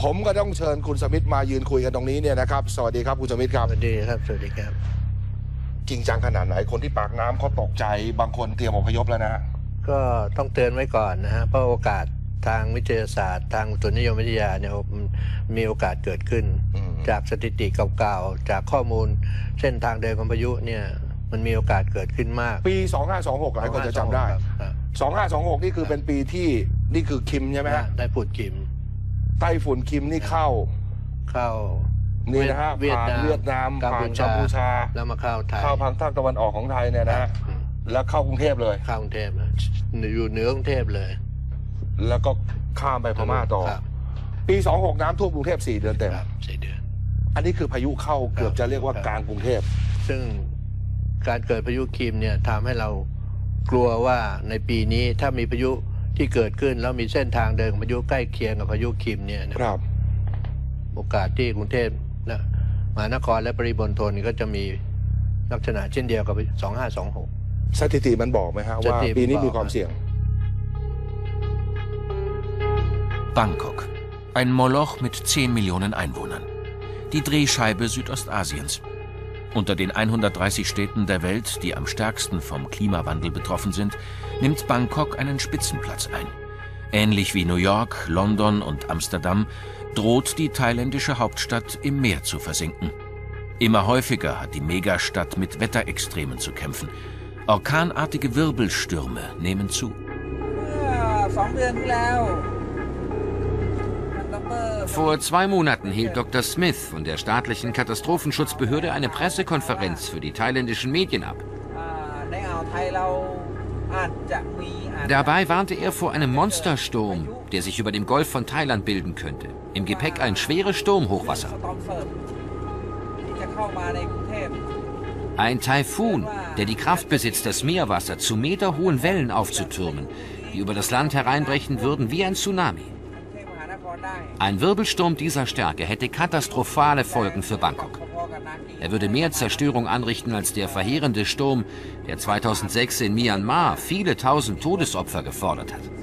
ผมก็ต้องเชิญคุณสมิธมายืนคุยกันตรงนี้เนี่ยนะครับสวัสดีครับคุณสมิธครับสวัสดีครับสวัสดีครับจริงจังขนาดไหนคนที่ปากน้ำเขาตกใจบางคนเตรียมอพยพแล้วนะก็ต้องเตือนไว้ก่อนนะฮะเพราะโอกาสทางวิทยาศาสตร์ทางอุตุนิยมวิทยาเนี่ยมีโอกาสเกิดขึ้นจากสถิติเก่าๆจากข้อมูลเส้นทางเดินของพายุเนี่ยมันมีโอกาสเกิดขึ้นมากปี2526หลายคนจะจำได้2526นี่คือเป็นปีที่นี่คือคิมใช่ไหมฮะไต้ฝุ่นคิมไต้ฝุ่นคิมนี่เข้านี่นะฮะผ่านเวียดนามผ่านกัมพูชาแล้วมาเข้าไทยเข้าทางภาคตะวันออกของไทยเนี่ยนะฮะแล้วเข้ากรุงเทพเลยเข้ากรุงเทพอยู่เหนือกรุงเทพเลยแล้วก็ข้ามไปพม่าต่อปี26น้ำท่วมกรุงเทพ4 เดือนเต็ม 4 เดือนอันนี้คือพายุเข้าเกือบจะเรียกว่ากลางกรุงเทพซึ่งการเกิดพายุคิมเนี่ยทำให้เรากลัวว่าในปีนี้ถ้ามีพายุที่เกิดขึ้นแล้วมีเส้นทางเดินของพายุใกล้เคียงกับพายุคิมเนี่ยนะครับโอกาสที่กรุงเทพมหานครและปริมณฑลก็จะมีลักษณะเช่นเดียวกับ2526 สถิติมันบอกไหมฮะว่าปีนี้มีความเสี่ยง Bangkok, ein Moloch mit 10 Millionen Einwohnern. Die Drehscheibe Südostasiens. Unter den 130 Städten der Welt, die am stärksten vom Klimawandel betroffen sind, nimmt Bangkok einen Spitzenplatz ein. Ähnlich wie New York, London und Amsterdam droht die thailändische Hauptstadt im Meer zu versinken. Immer häufiger hat die Megastadt mit Wetterextremen zu kämpfen. Orkanartige Wirbelstürme nehmen zu. Vor 2 Monaten hielt Dr. Smith von der staatlichen Katastrophenschutzbehörde eine Pressekonferenz für die thailändischen Medien ab. Dabei warnte er vor einem Monstersturm, der sich über dem Golf von Thailand bilden könnte. Im Gepäck ein schweres Sturmhochwasser. Ein Taifun, der die Kraft besitzt, das Meerwasser zu meterhohen Wellen aufzutürmen, die über das Land hereinbrechen würden wie ein Tsunami. Ein Wirbelsturm dieser Stärke hätte katastrophale Folgen für Bangkok. Er würde mehr Zerstörung anrichten als der verheerende Sturm, der 2006 in Myanmar viele tausend Todesopfer gefordert hat.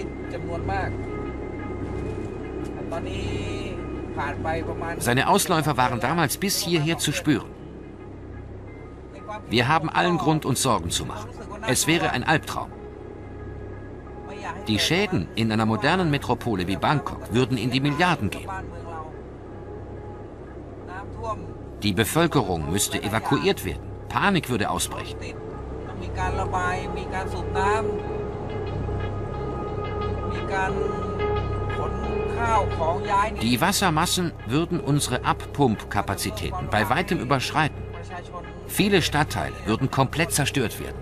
Seine Ausläufer waren damals bis hierher zu spüren. Wir haben allen Grund, uns Sorgen zu machen. Es wäre ein Albtraum. Die Schäden in einer modernen Metropole wie Bangkok würden in die Milliarden gehen. Die Bevölkerung müsste evakuiert werden. Panik würde ausbrechen. Die Wassermassen würden unsere Abpumpkapazitäten bei weitem überschreiten. Viele Stadtteile würden komplett zerstört werden.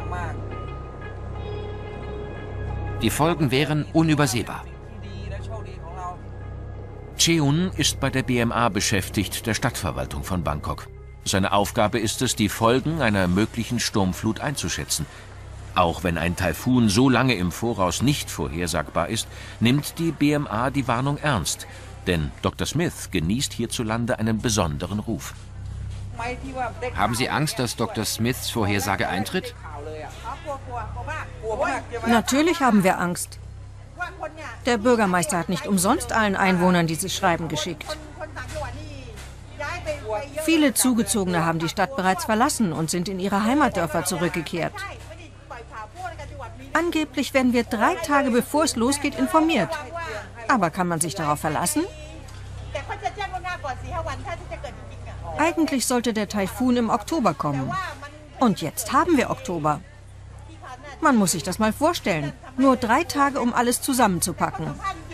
Die Folgen wären unübersehbar. Cheun ist bei der BMA beschäftigt, der Stadtverwaltung von Bangkok. Seine Aufgabe ist es, die Folgen einer möglichen Sturmflut einzuschätzen. Auch wenn ein Taifun so lange im Voraus nicht vorhersagbar ist, nimmt die BMA die Warnung ernst. Denn Dr. Smith genießt hierzulande einen besonderen Ruf. Haben Sie Angst, dass Dr. Smiths Vorhersage eintritt? Natürlich haben wir Angst. Der Bürgermeister hat nicht umsonst allen Einwohnern dieses Schreiben geschickt. Viele Zugezogene haben die Stadt bereits verlassen und sind in ihre Heimatdörfer zurückgekehrt. Angeblich werden wir 3 Tage bevor es losgeht informiert. Aber kann man sich darauf verlassen? Eigentlich sollte der Taifun im Oktober kommen. Und jetzt haben wir Oktober. Man muss sich das mal vorstellen. Nur 3 Tage, um alles zusammenzupacken.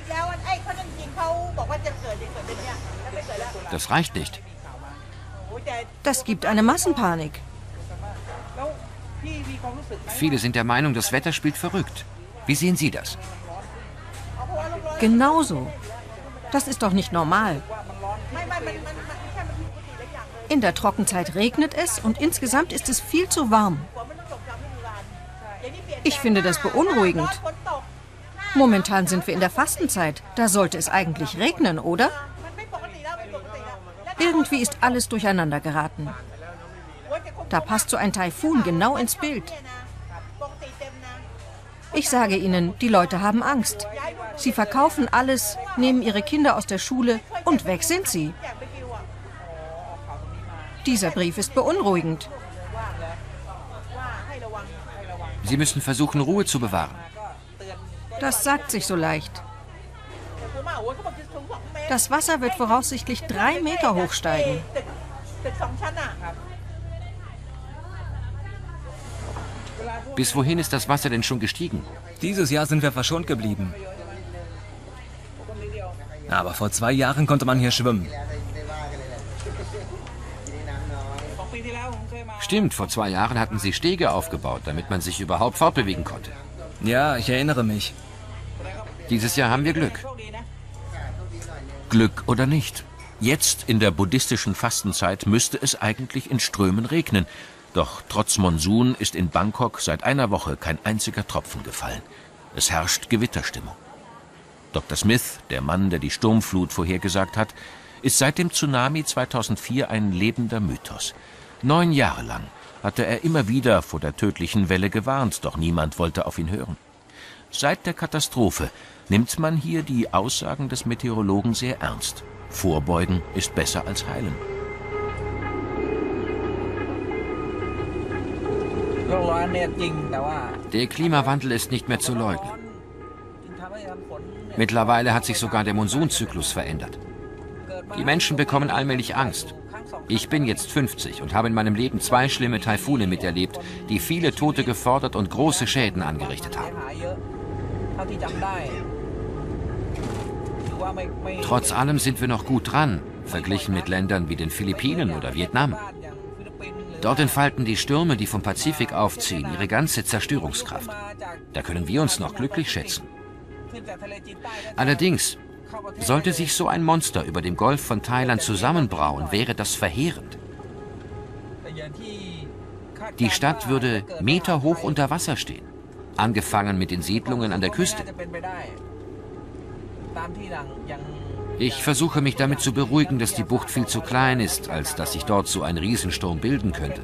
Das reicht nicht. Das gibt eine Massenpanik. Viele sind der Meinung, das Wetter spielt verrückt. Wie sehen Sie das? Genauso. Das ist doch nicht normal. In der Trockenzeit regnet es und insgesamt ist es viel zu warm. Ich finde das beunruhigend. Momentan sind wir in der Fastenzeit. Da sollte es eigentlich regnen, oder? Irgendwie ist alles durcheinander geraten. Da passt so ein Taifun genau ins Bild. Ich sage Ihnen, die Leute haben Angst. Sie verkaufen alles, nehmen ihre Kinder aus der Schule und weg sind sie. Dieser Brief ist beunruhigend. Sie müssen versuchen, Ruhe zu bewahren. Das sagt sich so leicht. Das Wasser wird voraussichtlich 3 Meter hochsteigen. Bis wohin ist das Wasser denn schon gestiegen? Dieses Jahr sind wir verschont geblieben. Aber vor 2 Jahren konnte man hier schwimmen. Stimmt, vor 2 Jahren hatten sie Stege aufgebaut, damit man sich überhaupt fortbewegen konnte. Ja, ich erinnere mich. Dieses Jahr haben wir Glück. Glück oder nicht. Jetzt in der buddhistischen Fastenzeit müsste es eigentlich in Strömen regnen. Doch trotz Monsun ist in Bangkok seit einer Woche kein einziger Tropfen gefallen. Es herrscht Gewitterstimmung. Dr. Smith, der Mann, der die Sturmflut vorhergesagt hat, ist seit dem Tsunami 2004 ein lebender Mythos. 9 Jahre lang hatte er immer wieder vor der tödlichen Welle gewarnt, doch niemand wollte auf ihn hören. Seit der Katastrophe nimmt man hier die Aussagen des Meteorologen sehr ernst. Vorbeugen ist besser als heilen. Der Klimawandel ist nicht mehr zu leugnen. Mittlerweile hat sich sogar der Monsunzyklus verändert. Die Menschen bekommen allmählich Angst. Ich bin jetzt 50 und habe in meinem Leben 2 schlimme Taifune miterlebt, die viele Tote gefordert und große Schäden angerichtet haben. Trotz allem sind wir noch gut dran, verglichen mit Ländern wie den Philippinen oder Vietnam. Dort entfalten die Stürme, die vom Pazifik aufziehen, ihre ganze Zerstörungskraft. Da können wir uns noch glücklich schätzen. Allerdings, sollte sich so ein Monster über dem Golf von Thailand zusammenbrauen, wäre das verheerend. Die Stadt würde meterhoch unter Wasser stehen, angefangen mit den Siedlungen an der Küste. Ich versuche mich damit zu beruhigen, dass die Bucht viel zu klein ist, als dass sich dort so ein Riesensturm bilden könnte.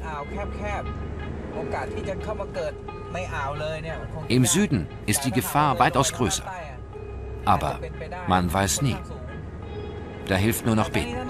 Im Süden ist die Gefahr weitaus größer. Aber man weiß nie. Da hilft nur noch beten.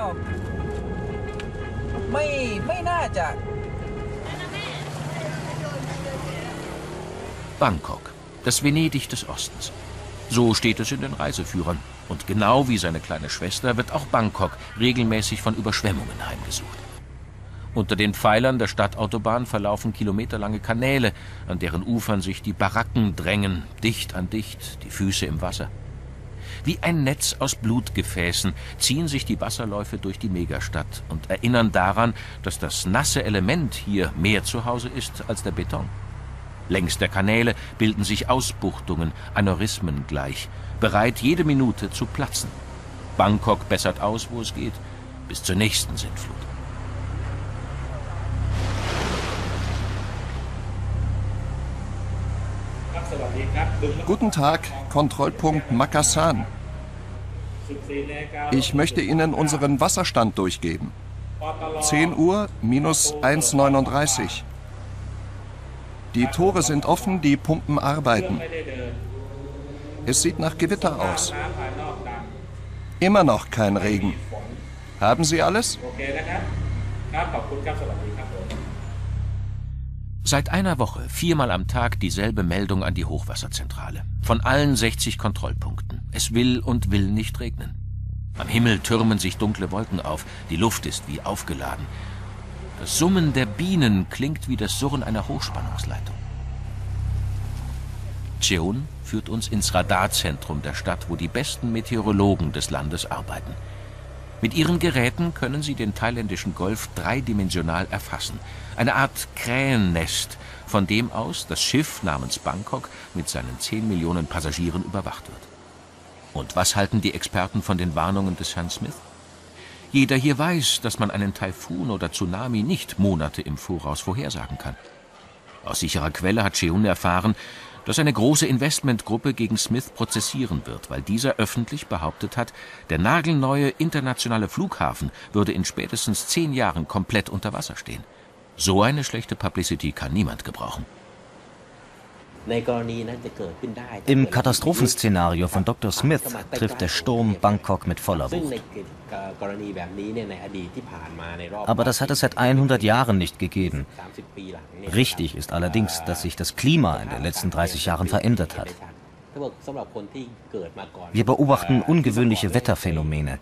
Bangkok, das Venedig des Ostens. So steht es in den Reiseführern. Und genau wie seine kleine Schwester wird auch Bangkok regelmäßig von Überschwemmungen heimgesucht. Unter den Pfeilern der Stadtautobahn verlaufen kilometerlange Kanäle, an deren Ufern sich die Baracken drängen, dicht an dicht, die Füße im Wasser. Wie ein Netz aus Blutgefäßen ziehen sich die Wasserläufe durch die Megastadt und erinnern daran, dass das nasse Element hier mehr zu Hause ist als der Beton. Längs der Kanäle bilden sich Ausbuchtungen, Aneurysmen gleich, bereit jede Minute zu platzen. Bangkok bessert aus, wo es geht, bis zur nächsten Sintflut. Guten Tag, Kontrollpunkt Makassan. Ich möchte Ihnen unseren Wasserstand durchgeben. 10 Uhr minus 1,39. Die Tore sind offen, die Pumpen arbeiten. Es sieht nach Gewitter aus. Immer noch kein Regen. Haben Sie alles? Seit einer Woche 4-mal am Tag dieselbe Meldung an die Hochwasserzentrale. Von allen 60 Kontrollpunkten. Es will und will nicht regnen. Am Himmel türmen sich dunkle Wolken auf. Die Luft ist wie aufgeladen. Das Summen der Bienen klingt wie das Surren einer Hochspannungsleitung. Cheon führt uns ins Radarzentrum der Stadt, wo die besten Meteorologen des Landes arbeiten. Mit ihren Geräten können sie den thailändischen Golf dreidimensional erfassen. Eine Art Krähennest, von dem aus das Schiff namens Bangkok mit seinen 10 Millionen Passagieren überwacht wird. Und was halten die Experten von den Warnungen des Herrn Smith? Jeder hier weiß, dass man einen Taifun oder Tsunami nicht Monate im Voraus vorhersagen kann. Aus sicherer Quelle hat Cheon erfahren, dass eine große Investmentgruppe gegen Smith prozessieren wird, weil dieser öffentlich behauptet hat, der nagelneue internationale Flughafen würde in spätestens 10 Jahren komplett unter Wasser stehen. So eine schlechte Publicity kann niemand gebrauchen. Im Katastrophenszenario von Dr. Smith trifft der Sturm Bangkok mit voller Wucht. Aber das hat es seit 100 Jahren nicht gegeben. Richtig ist allerdings, dass sich das Klima in den letzten 30 Jahren verändert hat. Wir beobachten ungewöhnliche Wetterphänomene.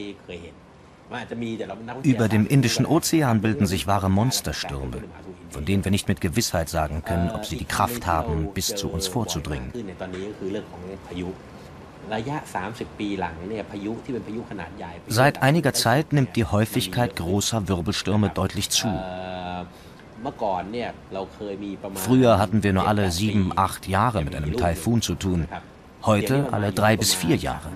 Über dem Indischen Ozean bilden sich wahre Monsterstürme, von denen wir nicht mit Gewissheit sagen können, ob sie die Kraft haben, bis zu uns vorzudringen. Seit einiger Zeit nimmt die Häufigkeit großer Wirbelstürme deutlich zu. Früher hatten wir nur alle 7, 8 Jahre mit einem Taifun zu tun, heute alle 3 bis 4 Jahre.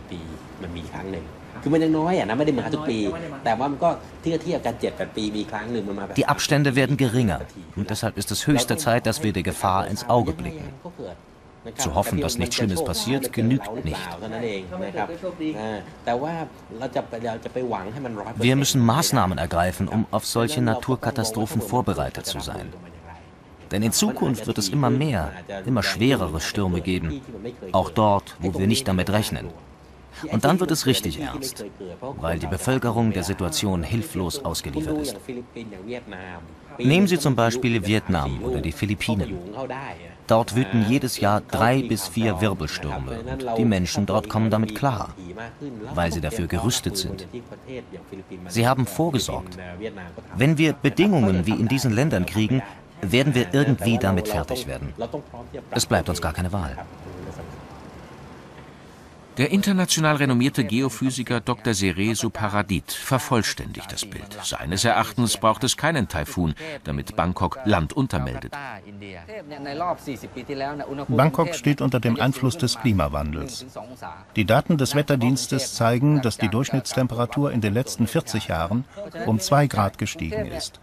Die Abstände werden geringer und deshalb ist es höchste Zeit, dass wir der Gefahr ins Auge blicken. Zu hoffen, dass nichts Schlimmes passiert, genügt nicht. Wir müssen Maßnahmen ergreifen, um auf solche Naturkatastrophen vorbereitet zu sein. Denn in Zukunft wird es immer mehr, immer schwerere Stürme geben, auch dort, wo wir nicht damit rechnen. Und dann wird es richtig ernst, weil die Bevölkerung der Situation hilflos ausgeliefert ist. Nehmen Sie zum Beispiel Vietnam oder die Philippinen. Dort wüten jedes Jahr 3 bis 4 Wirbelstürme und die Menschen dort kommen damit klar, weil sie dafür gerüstet sind. Sie haben vorgesorgt. Wenn wir Bedingungen wie in diesen Ländern kriegen, werden wir irgendwie damit fertig werden. Es bleibt uns gar keine Wahl. Der international renommierte Geophysiker Dr. Sereso Paradit vervollständigt das Bild. Seines Erachtens braucht es keinen Taifun, damit Bangkok Land untermeldet. Bangkok steht unter dem Einfluss des Klimawandels. Die Daten des Wetterdienstes zeigen, dass die Durchschnittstemperatur in den letzten 40 Jahren um 2 Grad gestiegen ist.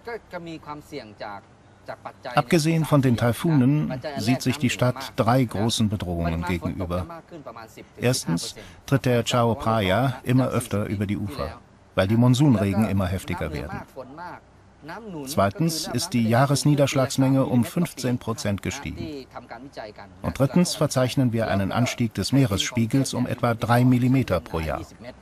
Abgesehen von den Taifunen sieht sich die Stadt 3 großen Bedrohungen gegenüber. Erstens tritt der Chao Phraya immer öfter über die Ufer, weil die Monsunregen immer heftiger werden. Zweitens ist die Jahresniederschlagsmenge um 15% gestiegen. Und drittens verzeichnen wir einen Anstieg des Meeresspiegels um etwa 3 mm pro Jahr.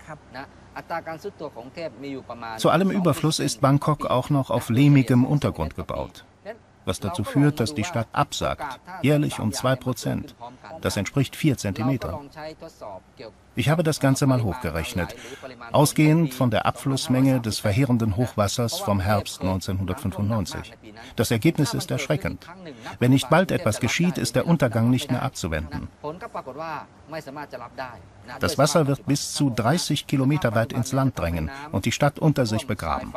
Zu allem Überfluss ist Bangkok auch noch auf lehmigem Untergrund gebaut, was dazu führt, dass die Stadt absackt, jährlich um 2%. Das entspricht 4 Zentimetern. Ich habe das Ganze mal hochgerechnet, ausgehend von der Abflussmenge des verheerenden Hochwassers vom Herbst 1995. Das Ergebnis ist erschreckend. Wenn nicht bald etwas geschieht, ist der Untergang nicht mehr abzuwenden. Das Wasser wird bis zu 30 Kilometer weit ins Land drängen und die Stadt unter sich begraben.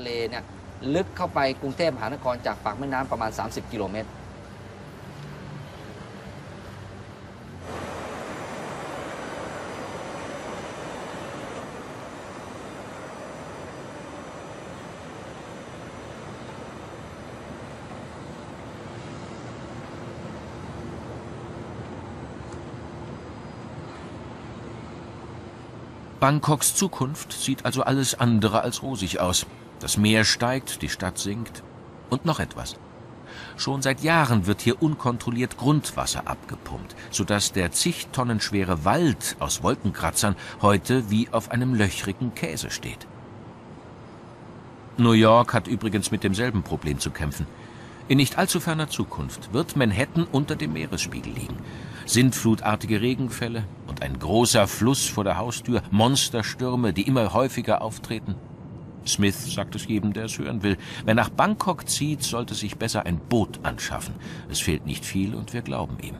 Bangkoks Zukunft sieht also alles andere als rosig aus. Das Meer steigt, die Stadt sinkt. Und noch etwas. Schon seit Jahren wird hier unkontrolliert Grundwasser abgepumpt, sodass der zig Tonnen schwere Wald aus Wolkenkratzern heute wie auf einem löchrigen Käse steht. New York hat übrigens mit demselben Problem zu kämpfen. In nicht allzu ferner Zukunft wird Manhattan unter dem Meeresspiegel liegen. Sintflutartige Regenfälle und ein großer Fluss vor der Haustür, Monsterstürme, die immer häufiger auftreten. Smith sagt es jedem, der es hören will. Wer nach Bangkok zieht, sollte sich besser ein Boot anschaffen. Es fehlt nicht viel und wir glauben ihm.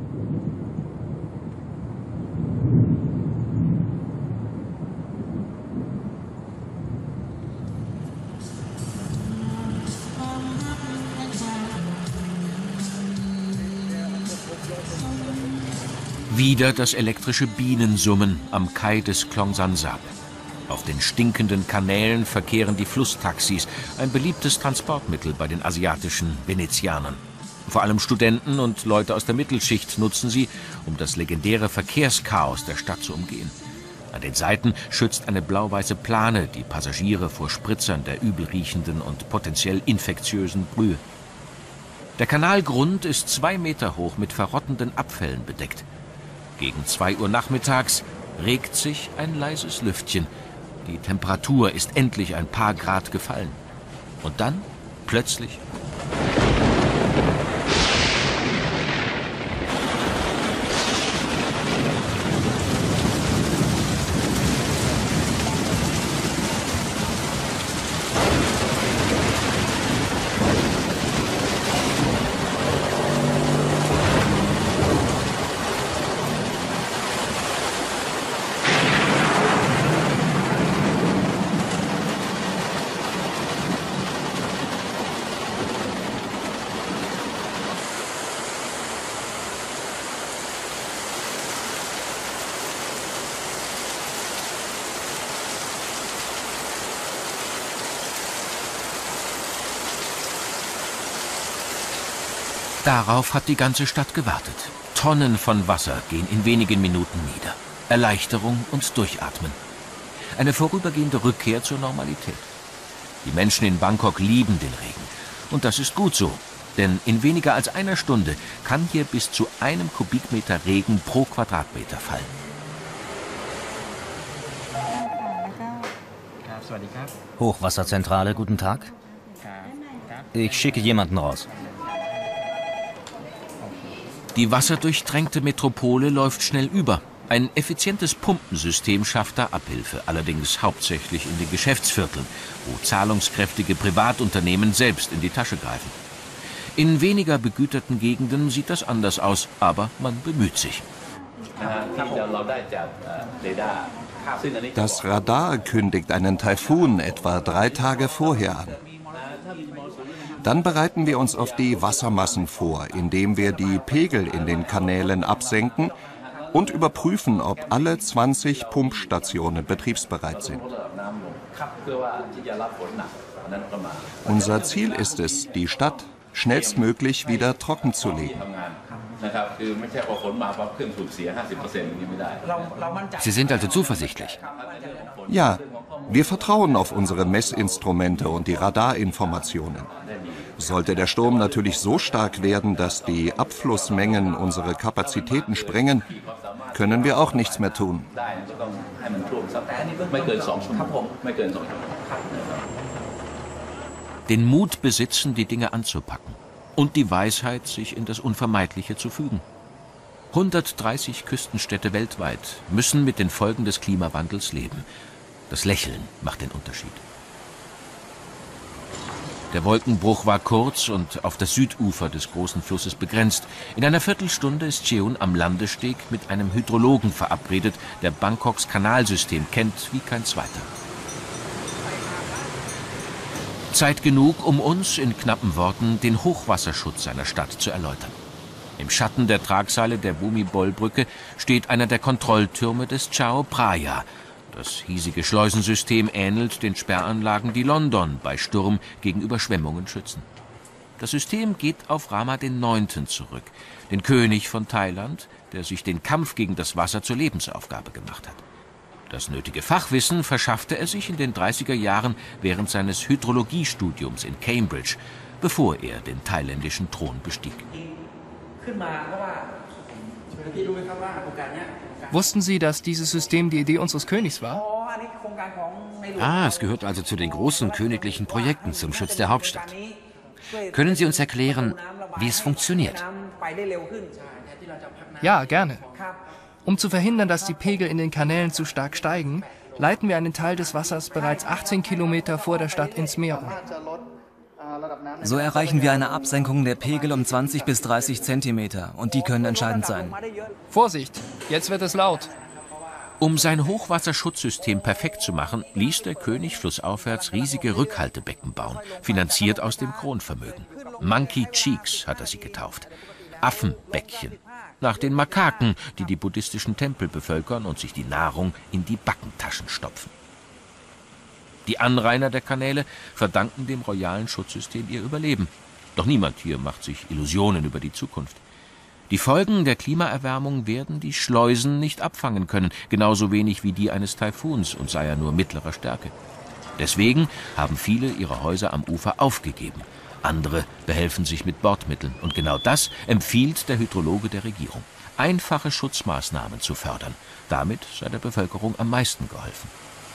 Wieder das elektrische Bienensummen am Kai des Klongsan Sap. Auf den stinkenden Kanälen verkehren die Flusstaxis, ein beliebtes Transportmittel bei den asiatischen Venezianern. Vor allem Studenten und Leute aus der Mittelschicht nutzen sie, um das legendäre Verkehrschaos der Stadt zu umgehen. An den Seiten schützt eine blau-weiße Plane die Passagiere vor Spritzern der übelriechenden und potenziell infektiösen Brühe. Der Kanalgrund ist 2 Meter hoch mit verrottenden Abfällen bedeckt. Gegen 2 Uhr nachmittags regt sich ein leises Lüftchen. Die Temperatur ist endlich ein paar Grad gefallen. Und dann, plötzlich... Darauf hat die ganze Stadt gewartet. Tonnen von Wasser gehen in wenigen Minuten nieder. Erleichterung und Durchatmen. Eine vorübergehende Rückkehr zur Normalität. Die Menschen in Bangkok lieben den Regen. Und das ist gut so. Denn in weniger als einer Stunde kann hier bis zu 1 Kubikmeter Regen pro Quadratmeter fallen. Hochwasserzentrale, guten Tag. Ich schicke jemanden raus. Die wasserdurchtränkte Metropole läuft schnell über. Ein effizientes Pumpensystem schafft da Abhilfe, allerdings hauptsächlich in den Geschäftsvierteln, wo zahlungskräftige Privatunternehmen selbst in die Tasche greifen. In weniger begüterten Gegenden sieht das anders aus, aber man bemüht sich. Das Radar kündigt einen Taifun etwa 3 Tage vorher an. Dann bereiten wir uns auf die Wassermassen vor, indem wir die Pegel in den Kanälen absenken und überprüfen, ob alle 20 Pumpstationen betriebsbereit sind. Unser Ziel ist es, die Stadt schnellstmöglich wieder trocken zu legen. Sie sind also zuversichtlich? Ja, wir vertrauen auf unsere Messinstrumente und die Radarinformationen. Sollte der Sturm natürlich so stark werden, dass die Abflussmengen unsere Kapazitäten sprengen, können wir auch nichts mehr tun. Den Mut besitzen, die Dinge anzupacken. Und die Weisheit, sich in das Unvermeidliche zu fügen. 130 Küstenstädte weltweit müssen mit den Folgen des Klimawandels leben. Das Lächeln macht den Unterschied. Der Wolkenbruch war kurz und auf das Südufer des großen Flusses begrenzt. In einer Viertelstunde ist Cheon am Landesteg mit einem Hydrologen verabredet, der Bangkoks Kanalsystem kennt wie kein zweiter. Zeit genug, um uns in knappen Worten den Hochwasserschutz seiner Stadt zu erläutern. Im Schatten der Tragseile der Bhumibol-Brücke steht einer der Kontrolltürme des Chao Phraya. Das hiesige Schleusensystem ähnelt den Sperranlagen, die London bei Sturm gegen Überschwemmungen schützen. Das System geht auf Rama IX. Zurück, den König von Thailand, der sich den Kampf gegen das Wasser zur Lebensaufgabe gemacht hat. Das nötige Fachwissen verschaffte er sich in den 30er Jahren während seines Hydrologiestudiums in Cambridge, bevor er den thailändischen Thron bestieg. Wussten Sie, dass dieses System die Idee unseres Königs war? Ah, es gehört also zu den großen königlichen Projekten zum Schutz der Hauptstadt. Können Sie uns erklären, wie es funktioniert? Ja, gerne. Um zu verhindern, dass die Pegel in den Kanälen zu stark steigen, leiten wir einen Teil des Wassers bereits 18 Kilometer vor der Stadt ins Meer um. So erreichen wir eine Absenkung der Pegel um 20 bis 30 Zentimeter und die können entscheidend sein. Vorsicht, jetzt wird es laut. Um sein Hochwasserschutzsystem perfekt zu machen, ließ der König flussaufwärts riesige Rückhaltebecken bauen, finanziert aus dem Kronvermögen. Monkey Cheeks hat er sie getauft. Affenbäckchen. Nach den Makaken, die die buddhistischen Tempel bevölkern und sich die Nahrung in die Backentaschen stopfen. Die Anrainer der Kanäle verdanken dem royalen Schutzsystem ihr Überleben. Doch niemand hier macht sich Illusionen über die Zukunft. Die Folgen der Klimaerwärmung werden die Schleusen nicht abfangen können, genauso wenig wie die eines Taifuns, und sei er nur mittlerer Stärke. Deswegen haben viele ihre Häuser am Ufer aufgegeben. Andere behelfen sich mit Bordmitteln. Und genau das empfiehlt der Hydrologe der Regierung: einfache Schutzmaßnahmen zu fördern. Damit sei der Bevölkerung am meisten geholfen.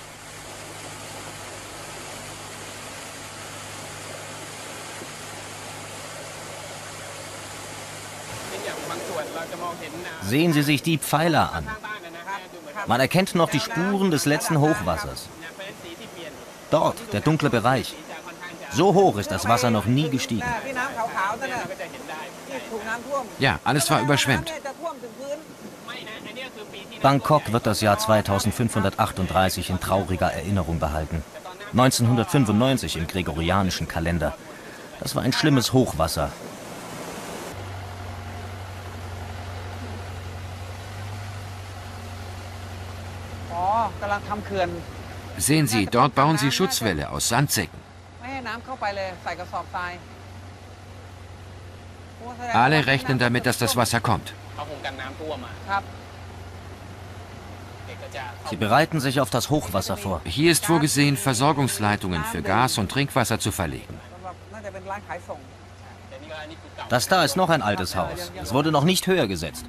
Sehen Sie sich die Pfeiler an. Man erkennt noch die Spuren des letzten Hochwassers. Dort, der dunkle Bereich. So hoch ist das Wasser noch nie gestiegen. Ja, alles war überschwemmt. Bangkok wird das Jahr 2538 in trauriger Erinnerung behalten. 1995 im gregorianischen Kalender. Das war ein schlimmes Hochwasser. Sehen Sie, dort bauen sie Schutzwälle aus Sandsäcken. Alle rechnen damit, dass das Wasser kommt. Sie bereiten sich auf das Hochwasser vor. Hier ist vorgesehen, Versorgungsleitungen für Gas und Trinkwasser zu verlegen. Das da ist noch ein altes Haus. Es wurde noch nicht höher gesetzt.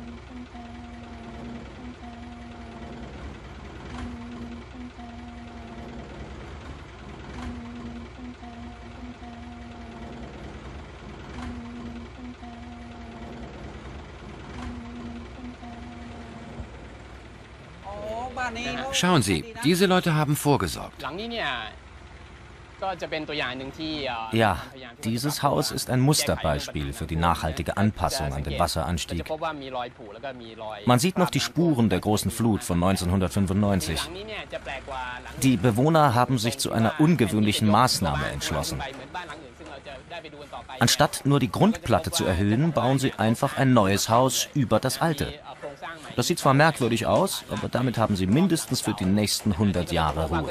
Schauen Sie, diese Leute haben vorgesorgt. Ja, dieses Haus ist ein Musterbeispiel für die nachhaltige Anpassung an den Wasseranstieg. Man sieht noch die Spuren der großen Flut von 1995. Die Bewohner haben sich zu einer ungewöhnlichen Maßnahme entschlossen. Anstatt nur die Grundplatte zu erhöhen, bauen sie einfach ein neues Haus über das alte. Das sieht zwar merkwürdig aus, aber damit haben sie mindestens für die nächsten 100 Jahre Ruhe.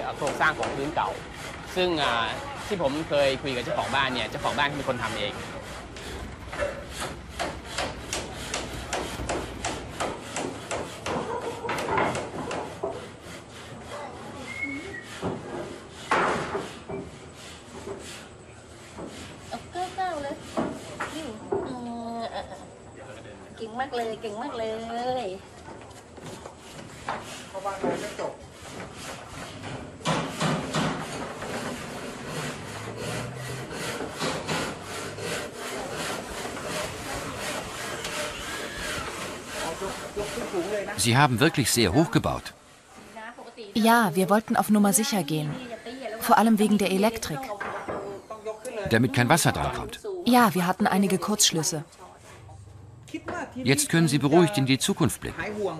Sie haben wirklich sehr hoch gebaut. Ja, wir wollten auf Nummer sicher gehen. Vor allem wegen der Elektrik. Damit kein Wasser drankommt. Ja, wir hatten einige Kurzschlüsse. Jetzt können Sie beruhigt in die Zukunft blicken.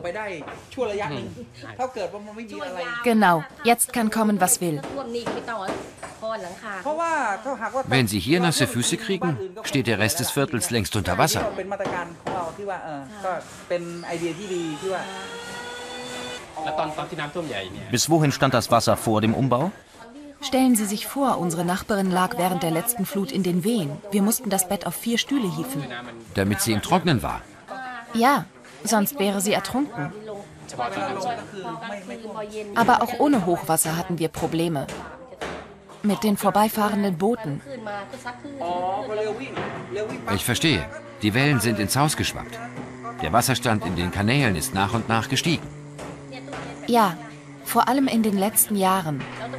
Genau, jetzt kann kommen, was will. Wenn Sie hier nasse Füße kriegen, steht der Rest des Viertels längst unter Wasser. Bis wohin stand das Wasser vor dem Umbau? Stellen Sie sich vor, unsere Nachbarin lag während der letzten Flut in den Wehen. Wir mussten das Bett auf 4 Stühle hieven. Damit sie im Trocknen war. Ja, sonst wäre sie ertrunken. Aber auch ohne Hochwasser hatten wir Probleme. Mit den vorbeifahrenden Booten. Ich verstehe. Die Wellen sind ins Haus geschwappt. Der Wasserstand in den Kanälen ist nach und nach gestiegen. Ja, vor allem in den letzten Jahren.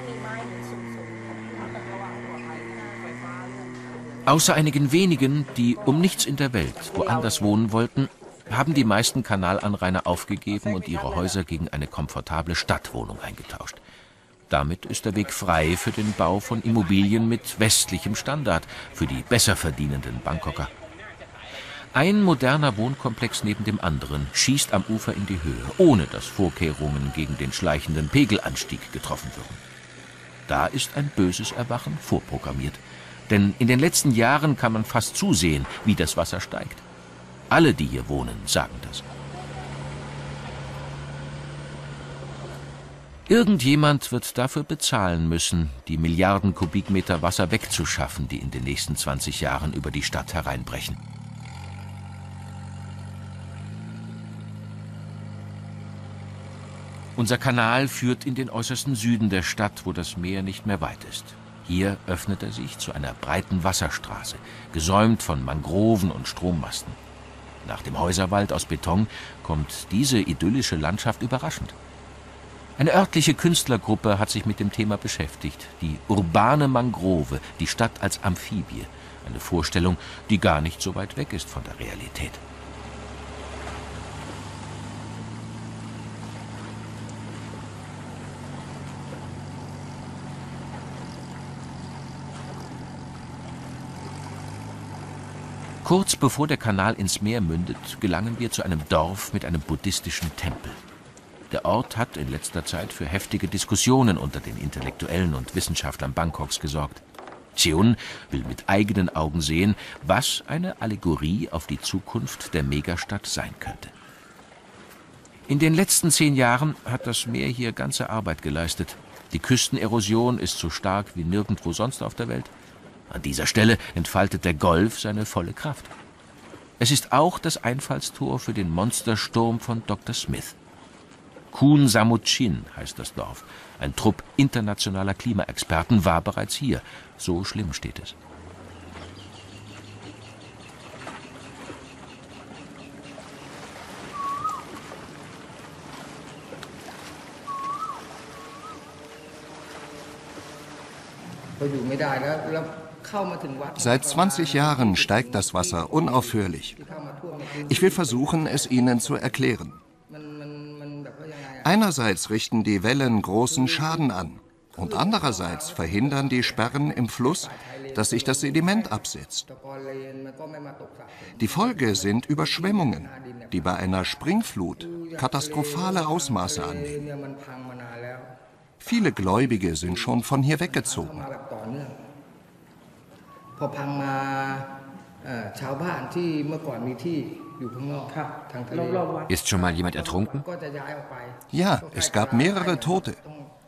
Außer einigen wenigen, die um nichts in der Welt woanders wohnen wollten, haben die meisten Kanalanrainer aufgegeben und ihre Häuser gegen eine komfortable Stadtwohnung eingetauscht. Damit ist der Weg frei für den Bau von Immobilien mit westlichem Standard für die besser verdienenden Bangkoker. Ein moderner Wohnkomplex neben dem anderen schießt am Ufer in die Höhe, ohne dass Vorkehrungen gegen den schleichenden Pegelanstieg getroffen würden. Da ist ein böses Erwachen vorprogrammiert. Denn in den letzten Jahren kann man fast zusehen, wie das Wasser steigt. Alle, die hier wohnen, sagen das. Irgendjemand wird dafür bezahlen müssen, die Milliarden Kubikmeter Wasser wegzuschaffen, die in den nächsten 20 Jahren über die Stadt hereinbrechen. Unser Kanal führt in den äußersten Süden der Stadt, wo das Meer nicht mehr weit ist. Hier öffnet er sich zu einer breiten Wasserstraße, gesäumt von Mangroven und Strommasten. Nach dem Häuserwald aus Beton kommt diese idyllische Landschaft überraschend. Eine örtliche Künstlergruppe hat sich mit dem Thema beschäftigt. Die urbane Mangrove, die Stadt als Amphibie. Eine Vorstellung, die gar nicht so weit weg ist von der Realität. Kurz bevor der Kanal ins Meer mündet, gelangen wir zu einem Dorf mit einem buddhistischen Tempel. Der Ort hat in letzter Zeit für heftige Diskussionen unter den Intellektuellen und Wissenschaftlern Bangkoks gesorgt. Cheon will mit eigenen Augen sehen, was eine Allegorie auf die Zukunft der Megastadt sein könnte. In den letzten 10 Jahren hat das Meer hier ganze Arbeit geleistet. Die Küstenerosion ist so stark wie nirgendwo sonst auf der Welt. An dieser Stelle entfaltet der Golf seine volle Kraft. Es ist auch das Einfallstor für den Monstersturm von Dr. Smith. Khun Samut-Chin heißt das Dorf. Ein Trupp internationaler Klimaexperten war bereits hier. So schlimm steht es. Seit 20 Jahren steigt das Wasser unaufhörlich. Ich will versuchen, es Ihnen zu erklären. Einerseits richten die Wellen großen Schaden an und andererseits verhindern die Sperren im Fluss, dass sich das Sediment absetzt. Die Folge sind Überschwemmungen, die bei einer Springflut katastrophale Ausmaße annehmen. Viele Gläubige sind schon von hier weggezogen. Ist schon mal jemand ertrunken? Ja, es gab mehrere Tote.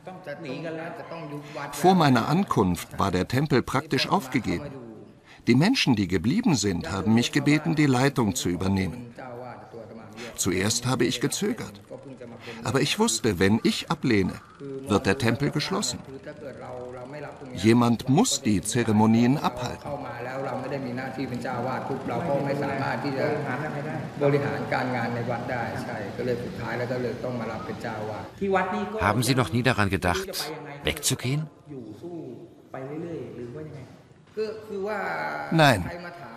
Vor meiner Ankunft war der Tempel praktisch aufgegeben. Die Menschen, die geblieben sind, haben mich gebeten, die Leitung zu übernehmen. Zuerst habe ich gezögert. Aber ich wusste, wenn ich ablehne, wird der Tempel geschlossen. Jemand muss die Zeremonien abhalten. Haben Sie noch nie daran gedacht, wegzugehen? Nein.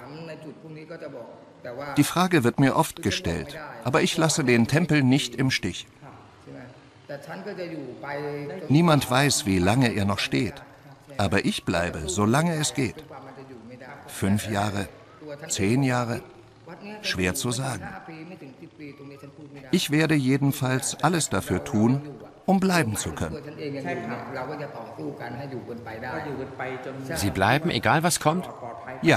Die Frage wird mir oft gestellt, aber ich lasse den Tempel nicht im Stich. Niemand weiß, wie lange er noch steht, aber ich bleibe, solange es geht. 5 Jahre, 10 Jahre, schwer zu sagen. Ich werde jedenfalls alles dafür tun, um bleiben zu können. Sie bleiben, egal was kommt? Ja.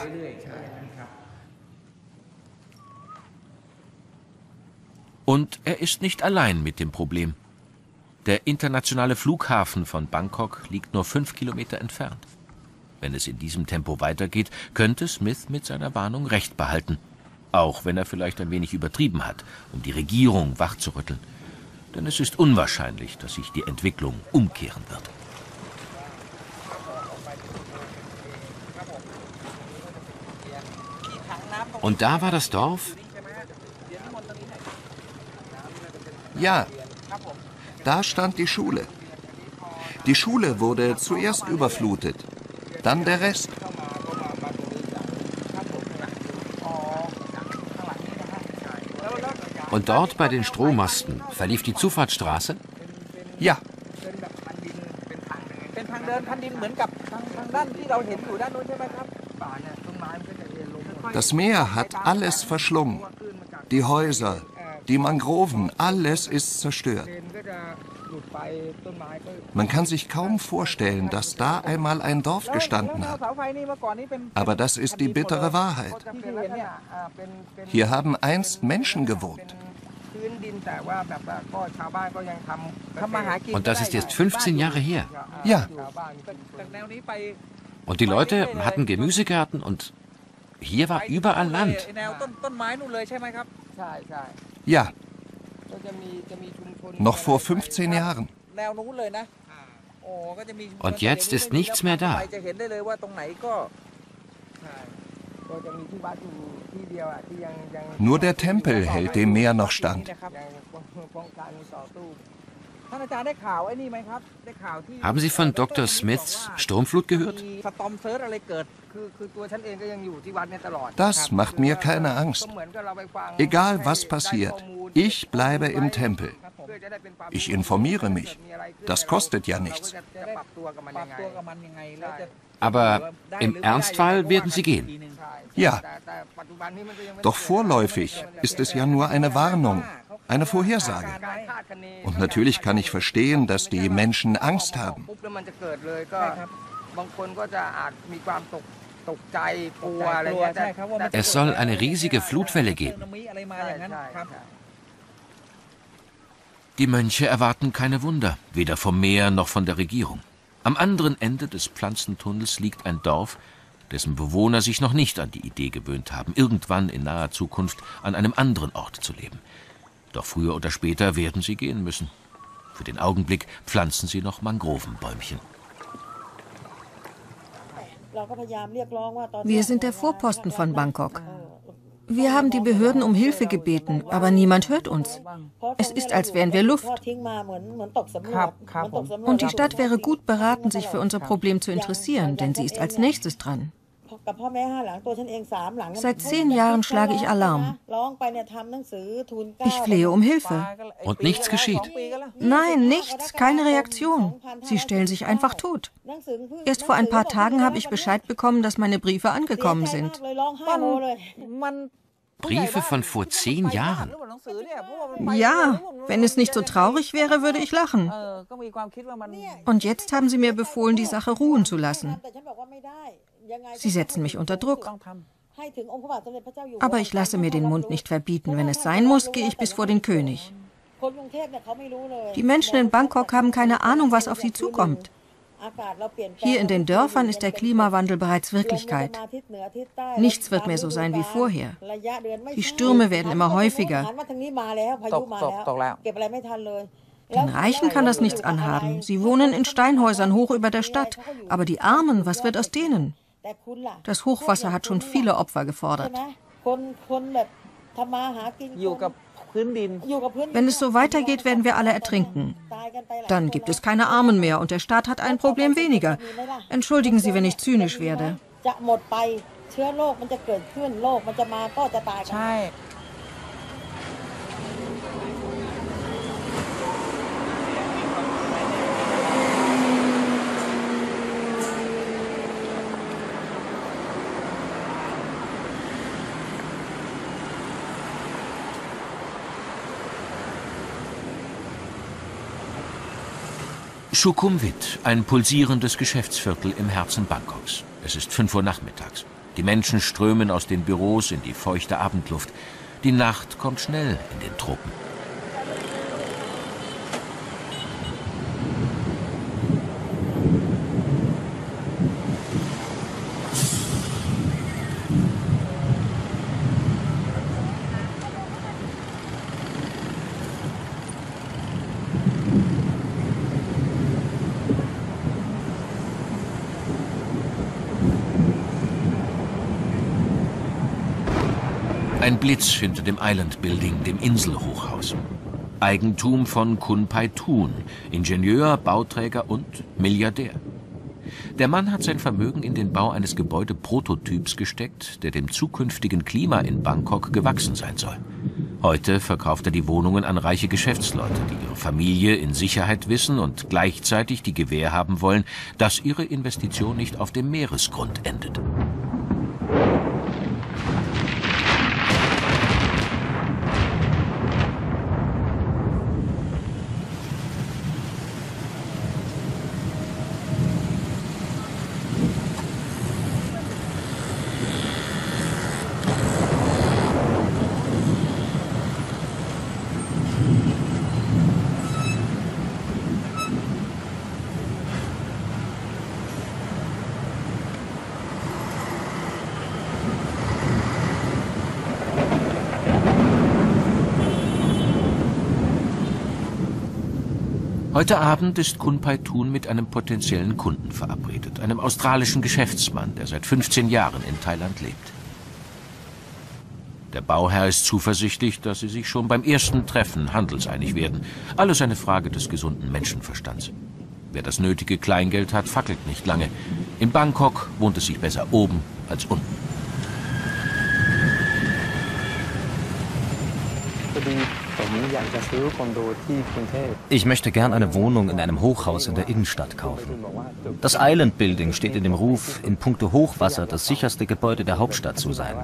Und er ist nicht allein mit dem Problem. Der internationale Flughafen von Bangkok liegt nur 5 Kilometer entfernt. Wenn es in diesem Tempo weitergeht, könnte Smith mit seiner Warnung recht behalten. Auch wenn er vielleicht ein wenig übertrieben hat, um die Regierung wachzurütteln. Denn es ist unwahrscheinlich, dass sich die Entwicklung umkehren wird. Und da war das Dorf? Ja, da stand die Schule. Die Schule wurde zuerst überflutet, dann der Rest. Und dort bei den Strommasten verlief die Zufahrtsstraße? Ja. Das Meer hat alles verschlungen. Die Häuser, die Mangroven, alles ist zerstört. Man kann sich kaum vorstellen, dass da einmal ein Dorf gestanden hat. Aber das ist die bittere Wahrheit. Hier haben einst Menschen gewohnt. Und das ist jetzt 15 Jahre her? Ja. Und die Leute hatten Gemüsegärten und hier war überall Land. Ja. Noch vor 15 Jahren. Und jetzt ist nichts mehr da. Nur der Tempel hält dem Meer noch stand. Haben Sie von Dr. Smiths Sturmflut gehört? Das macht mir keine Angst. Egal was passiert, ich bleibe im Tempel. Ich informiere mich. Das kostet ja nichts. Aber im Ernstfall werden Sie gehen? Ja. Doch vorläufig ist es ja nur eine Warnung, eine Vorhersage. Und natürlich kann ich verstehen, dass die Menschen Angst haben. Es soll eine riesige Flutwelle geben. Die Mönche erwarten keine Wunder, weder vom Meer noch von der Regierung. Am anderen Ende des Pflanzentunnels liegt ein Dorf, dessen Bewohner sich noch nicht an die Idee gewöhnt haben, irgendwann in naher Zukunft an einem anderen Ort zu leben. Doch früher oder später werden sie gehen müssen. Für den Augenblick pflanzen sie noch Mangrovenbäumchen. Wir sind der Vorposten von Bangkok. Wir haben die Behörden um Hilfe gebeten, aber niemand hört uns. Es ist, als wären wir Luft. Und die Stadt wäre gut beraten, sich für unser Problem zu interessieren, denn sie ist als nächstes dran. Seit 10 Jahren schlage ich Alarm. Ich flehe um Hilfe. Und nichts geschieht? Nein, nichts, keine Reaktion. Sie stellen sich einfach tot. Erst vor ein paar Tagen habe ich Bescheid bekommen, dass meine Briefe angekommen sind. Briefe von vor 10 Jahren? Ja, wenn es nicht so traurig wäre, würde ich lachen. Und jetzt haben sie mir befohlen, die Sache ruhen zu lassen. Sie setzen mich unter Druck. Aber ich lasse mir den Mund nicht verbieten. Wenn es sein muss, gehe ich bis vor den König. Die Menschen in Bangkok haben keine Ahnung, was auf sie zukommt. Hier in den Dörfern ist der Klimawandel bereits Wirklichkeit. Nichts wird mehr so sein wie vorher. Die Stürme werden immer häufiger. Den Reichen kann das nichts anhaben. Sie wohnen in Steinhäusern hoch über der Stadt. Aber die Armen, was wird aus denen? Das Hochwasser hat schon viele Opfer gefordert. Wenn es so weitergeht, werden wir alle ertrinken. Dann gibt es keine Armen mehr und der Staat hat ein Problem weniger. Entschuldigen Sie, wenn ich zynisch werde. Sukhumvit, ein pulsierendes Geschäftsviertel im Herzen Bangkoks. Es ist 5 Uhr nachmittags. Die Menschen strömen aus den Büros in die feuchte Abendluft. Die Nacht kommt schnell in den Tropen. Ein Blitz hinter dem Island Building, dem Inselhochhaus. Eigentum von Kun Pai Thun, Ingenieur, Bauträger und Milliardär. Der Mann hat sein Vermögen in den Bau eines Gebäudeprototyps gesteckt, der dem zukünftigen Klima in Bangkok gewachsen sein soll. Heute verkauft er die Wohnungen an reiche Geschäftsleute, die ihre Familie in Sicherheit wissen und gleichzeitig die Gewähr haben wollen, dass ihre Investition nicht auf dem Meeresgrund endet. Heute Abend ist Kun Pai Thun mit einem potenziellen Kunden verabredet, einem australischen Geschäftsmann, der seit 15 Jahren in Thailand lebt. Der Bauherr ist zuversichtlich, dass sie sich schon beim ersten Treffen handelseinig werden. Alles eine Frage des gesunden Menschenverstands. Wer das nötige Kleingeld hat, fackelt nicht lange. In Bangkok wohnt es sich besser oben als unten. Ich möchte gern eine Wohnung in einem Hochhaus in der Innenstadt kaufen. Das Island Building steht in dem Ruf, in puncto Hochwasser das sicherste Gebäude der Hauptstadt zu sein.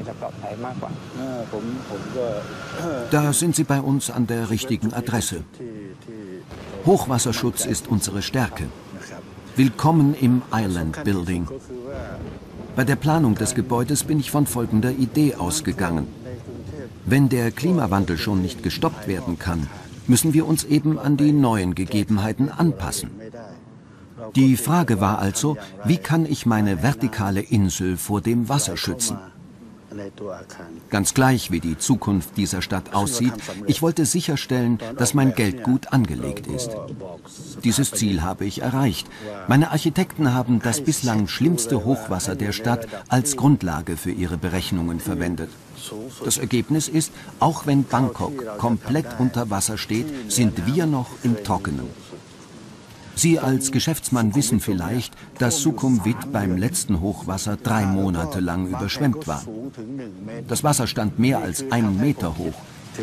Da sind Sie bei uns an der richtigen Adresse. Hochwasserschutz ist unsere Stärke. Willkommen im Island Building. Bei der Planung des Gebäudes bin ich von folgender Idee ausgegangen. Wenn der Klimawandel schon nicht gestoppt werden kann, müssen wir uns eben an die neuen Gegebenheiten anpassen. Die Frage war also, wie kann ich meine vertikale Insel vor dem Wasser schützen? Ganz gleich, wie die Zukunft dieser Stadt aussieht, ich wollte sicherstellen, dass mein Geld gut angelegt ist. Dieses Ziel habe ich erreicht. Meine Architekten haben das bislang schlimmste Hochwasser der Stadt als Grundlage für ihre Berechnungen verwendet. Das Ergebnis ist, auch wenn Bangkok komplett unter Wasser steht, sind wir noch im Trockenen. Sie als Geschäftsmann wissen vielleicht, dass Sukhumvit beim letzten Hochwasser 3 Monate lang überschwemmt war. Das Wasser stand mehr als 1 Meter hoch.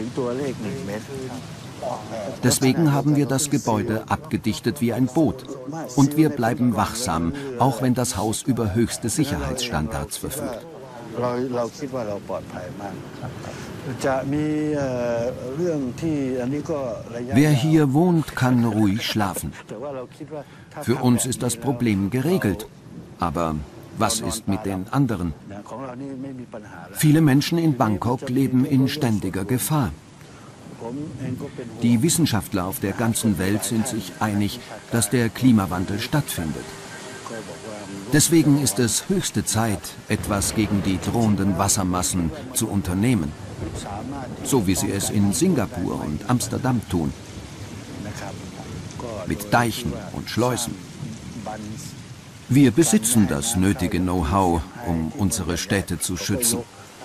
Deswegen haben wir das Gebäude abgedichtet wie ein Boot. Und wir bleiben wachsam, auch wenn das Haus über höchste Sicherheitsstandards verfügt. Wer hier wohnt, kann ruhig schlafen. Für uns ist das Problem geregelt. Aber was ist mit den anderen? Viele Menschen in Bangkok leben in ständiger Gefahr. Die Wissenschaftler auf der ganzen Welt sind sich einig, dass der Klimawandel stattfindet. Deswegen ist es höchste Zeit, etwas gegen die drohenden Wassermassen zu unternehmen. So wie sie es in Singapur und Amsterdam tun. Mit Deichen und Schleusen. Wir besitzen das nötige Know-how, um unsere Städte zu schützen.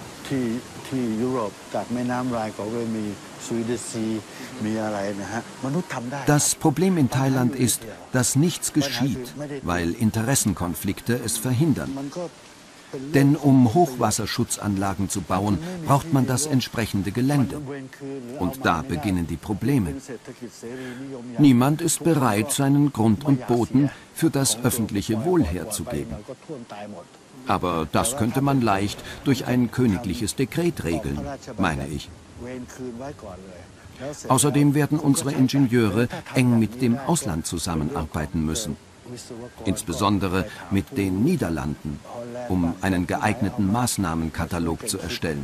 Das Problem in Thailand ist, dass nichts geschieht, weil Interessenkonflikte es verhindern. Denn um Hochwasserschutzanlagen zu bauen, braucht man das entsprechende Gelände. Und da beginnen die Probleme. Niemand ist bereit, seinen Grund und Boden für das öffentliche Wohl herzugeben. Aber das könnte man leicht durch ein königliches Dekret regeln, meine ich. Außerdem werden unsere Ingenieure eng mit dem Ausland zusammenarbeiten müssen. Insbesondere mit den Niederlanden, um einen geeigneten Maßnahmenkatalog zu erstellen.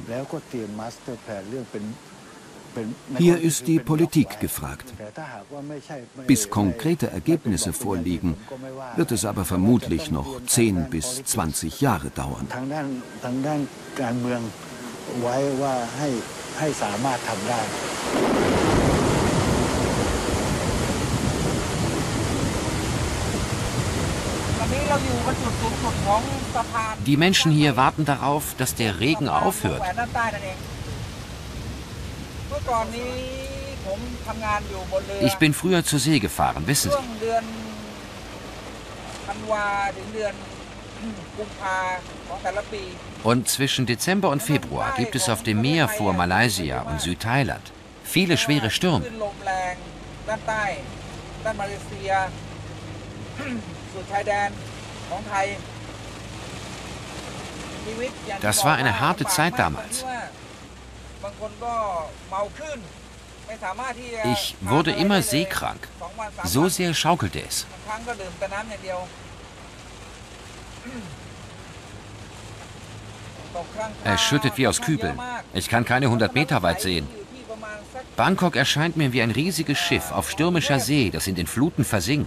Hier ist die Politik gefragt. Bis konkrete Ergebnisse vorliegen, wird es aber vermutlich noch 10 bis 20 Jahre dauern. Die Menschen hier warten darauf, dass der Regen aufhört. Ich bin früher zur See gefahren, wissen Sie. Und zwischen Dezember und Februar gibt es auf dem Meer vor Malaysia und Südthailand viele schwere Stürme. Das war eine harte Zeit damals. Ich wurde immer seekrank. So sehr schaukelte es. Es schüttet wie aus Kübeln. Ich kann keine 100 Meter weit sehen. Bangkok erscheint mir wie ein riesiges Schiff auf stürmischer See, das in den Fluten versinkt.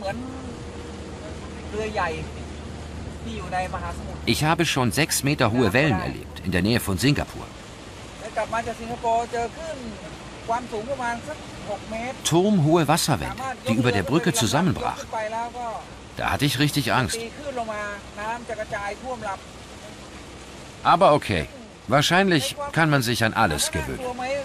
Ich habe schon 6 Meter hohe Wellen erlebt, in der Nähe von Singapur. Turmhohe Wasserwände, die über der Brücke zusammenbrachen. Da hatte ich richtig Angst. Aber okay, wahrscheinlich kann man sich an alles gewöhnen.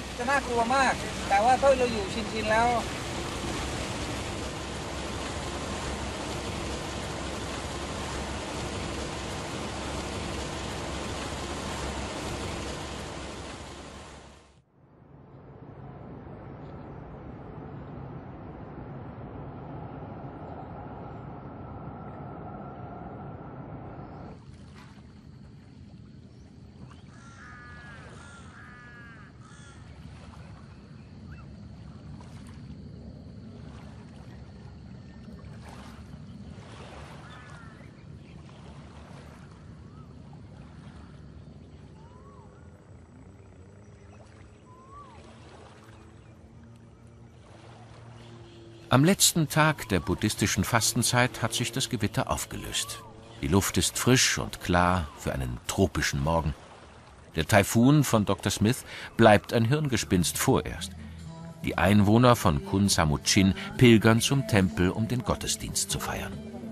Am letzten Tag der buddhistischen Fastenzeit hat sich das Gewitter aufgelöst. Die Luft ist frisch und klar für einen tropischen Morgen. Der Taifun von Dr. Smith bleibt ein Hirngespinst vorerst. Die Einwohner von Khun Samut-Chin pilgern zum Tempel, um den Gottesdienst zu feiern.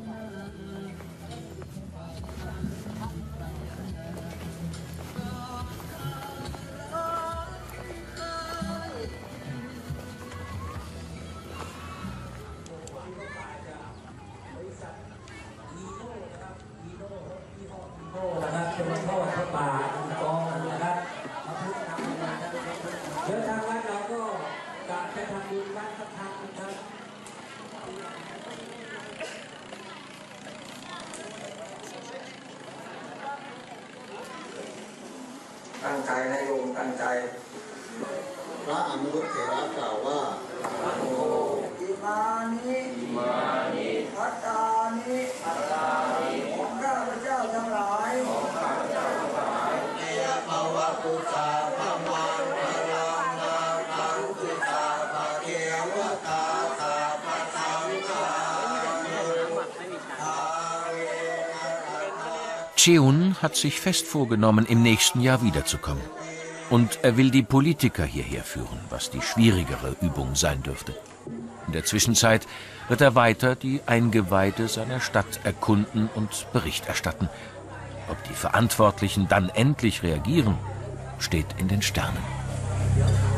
Cheun hat sich fest vorgenommen, im nächsten Jahr wiederzukommen. Und er will die Politiker hierher führen, was die schwierigere Übung sein dürfte. In der Zwischenzeit wird er weiter die Eingeweide seiner Stadt erkunden und Bericht erstatten. Ob die Verantwortlichen dann endlich reagieren, steht in den Sternen.